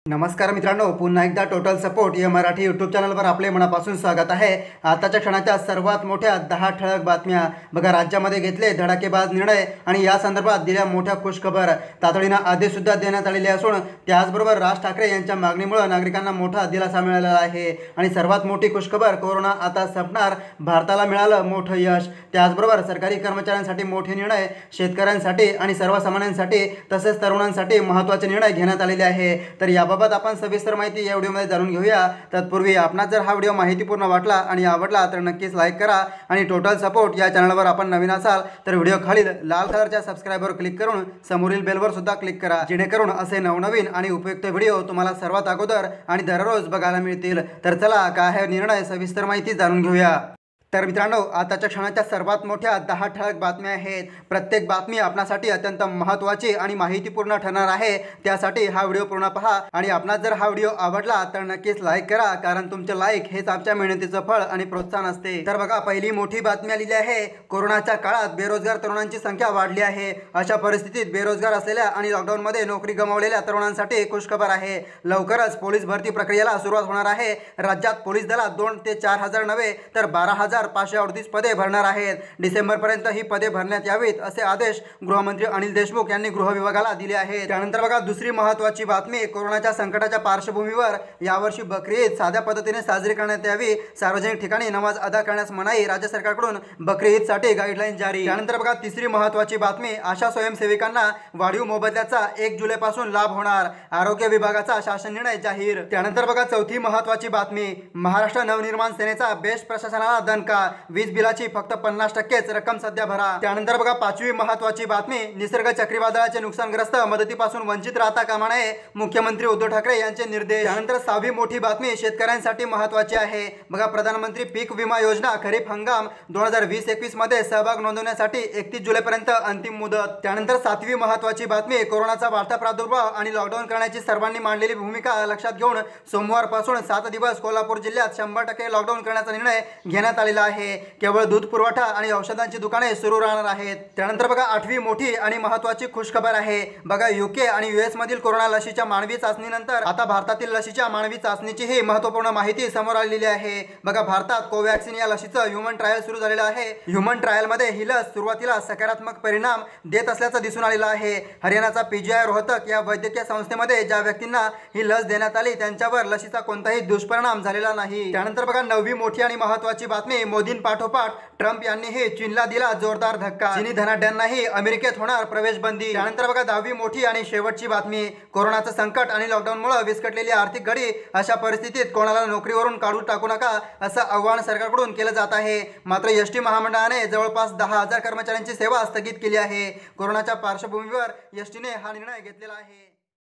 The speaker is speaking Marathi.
नमस्कार मित्रांनो, पुन्हा एकदा टोटल सपोर्ट या मराठी यूट्यूब चॅनलवर आपले मनापासून स्वागत आहे। आताच्या क्षणाच्या सर्वात मोठ्या 10 ठळक बातम्या बघा। राज्यामध्ये घेतले धडाकेबाज निर्णय आणि या संदर्भात दिल्या मोठ्या खुशखबर। तातडीने आदेश सुद्धा देण्यात आलेले असून त्याचबरोबर राज ठाकरे यांच्या मागणीमुळे नागरिकांना मोठा दिलासा मिळालेला आहे। आणि सर्वात मोठी खुशखबर, कोरोना आता संपणार, भारताला मिळालं मोठं यश। त्याचबरोबर सरकारी कर्मचाऱ्यांसाठी मोठे निर्णय, शेतकऱ्यांसाठी आणि सर्वसामान्यांसाठी तसेच तरुणांसाठी महत्त्वाचे निर्णय घेण्यात आलेले आहे। तर याबाबत आपण सविस्तर माहिती या व्हिडिओमध्ये जाणून घेऊया। तत्पूर्वी आपणास जर हा व्हिडिओ माहितीपूर्ण वाटला आणि आवडला तर नक्कीच लाईक करा आणि टोटल सपोर्ट या चॅनलवर आपण नवीन असाल तर व्हिडिओ खालील लाल कलरच्या सबस्क्राइबवर क्लिक करून समोरील बेलवर सुद्धा क्लिक करा, जेणेकरून असे नवनवीन आणि उपयुक्त व्हिडिओ तुम्हाला सर्वात अगोदर आणि दररोज बघायला मिळतील। तर चला काय आहे निर्णय, सविस्तर माहिती जाणून घेऊया। तर मित्रांनो, आताच्या क्षणाच्या सर्वात मोठ्या 10 ठळक बातम्या आहेत। प्रत्येक बातमी आपणासाठी अत्यंत महत्त्वाची आणि माहितीपूर्ण ठरणार आहे, त्यासाठी हा व्हिडिओ पूर्ण पहा। आणि आपणास जर हा व्हिडिओ आवडला तर नक्कीच लाईक करा, कारण तुमचे लाईक हेच आमच्या मेहनतीचं फळ आणि प्रोत्साहन असते। तर बघा, पहिली मोठी बातमी आलेली आहे। कोरोनाच्या काळात बेरोजगार तरुणांची संख्या वाढली आहे। अशा परिस्थितीत बेरोजगार असलेल्या आणि लॉकडाऊनमध्ये नोकरी गमावलेल्या तरुणांसाठी खुशखबर आहे। लवकरच पोलीस भरती प्रक्रियेला सुरुवात होणार आहे। राज्यात पोलीस दलात 2 ते 4 हजार नव्हे तर 12,538 पदे भरणार आहेत। डिसेंबरपर्यंत ही पदे भरण्यात यावीत असे आदेश गृहमंत्री अनिल देशमुख यांनी गृह विभागाला दिले आहेत। त्यानंतर बघा, दुसरी महत्त्वाची बातमी, कोरोनाच्या संकटाच्या पार्श्वभूमीवर यावर्षी बकरी ईद साध्या पद्धतीने साजरी करण्यात यावी। सार्वजनिक ठिकाणी नमाज अदा करण्यास मनाई, राज्य सरकारकडून बकरी ईदसाठी गाईडलाईन जारी। त्यानंतर बघा, तिसरी महत्त्वाची बातमी, आशा स्वयंसेविकांना वाढीव मोबदल्याचा 1 जुलैपासून लाभ होणार, आरोग्य विभागाचा शासन निर्णय जाहीर। त्यानंतर बघा, चौथी महत्त्वाची बातमी, महाराष्ट्र नवनिर्माण सेनेचा बेस्ट प्रशासनाला दणका, वीज बिलाची फक्त 50%च रक्कम सध्या भरा। त्यानंतर बघा, पाचवी महत्त्वाची बातमी, निसर्ग चक्रीवादळाचे नुकसानग्रस्त मदतीपासून वंचित राहता कामा नये, मुख्यमंत्री उद्धव ठाकरे यांचे निर्देश। त्यानंतर सहावी मोठी बातमी शेतकऱ्यांसाठी महत्त्वाची आहे। बघा, प्रधानमंत्री पीक विमा योजना खरीप हंगाम 2020-21 मध्ये सहभाग नोंदवण्यासाठी 31 जुलैपर्यंत अंतिम मुदत। त्यानंतर सातवी महत्त्वाची बातमी, कोरोनाचा वाढता प्रादुर्भाव आणि लॉकडाऊन करण्याची सर्वांनी मांडलेली भूमिका लक्षात घेऊन सोमवारपासून 7 दिवस कोल्हापूर जिल्ह्यात 100% लॉकडाऊन करण्याचा निर्णय घेण्यात आलेला आहे। केवळ दूध पुरवठा आणि औषधांची दुकाने सुरू राहणार आहेत। त्यानंतर बघा, आठवी मोठी आणि महत्त्वाची खुशखबर आहे। बघा, यूके आणि यूएस मधील कोरोना लशीच्या मानवी चाचणीनंतर आता भारतातील लशीच्या मानवी चाचणीचीही महत्त्वपूर्ण माहिती समोर आलेली आहे। बघा, भारतात कोवॅक्सिन या लशीचं ह्युमन ट्रायल सुरू झालेलं आहे। ह्युमन ट्रायलमध्ये ही लस सुरुवातीला सकारात्मक परिणाम देत असल्याचं दिसून आलेलं आहे। हरियाणाचा पीजीआय रोहतक या वैद्यकीय संस्थेमध्ये ज्या व्यक्तींना ही लस देण्यात आली त्यांच्यावर लशीचा कोणताही दुष्परिणाम झालेला नाही। त्यानंतर बघा, नववी मोठी आणि महत्त्वाची बातमी, मोदींपाठोपाठ ट्रम्प यांनीही चीनला दिला जोरदार धक्का, चीनी धनाढ्यांनाही अमेरिकेत होणार प्रवेश बंदी। त्यानंतर बघा, 10वी मोठी आणि शेवटची बातमी, कोरोनाचं संकट आणि लॉकडाऊनमुळे विस्कटलेली आर्थिक घडी, अशा परिस्थितीत कोणाला नोकरीवरून काढून टाकू नका असं आवाहन सरकारकडून केलं जात आहे। मात्र एसटी महामंडळाने जवळपास 10,000 कर्मचाऱ्यांची सेवा स्थगित केली आहे। कोरोनाच्या पार्श्वभूमीवर एसटीने हा निर्णय घेतलेला आहे।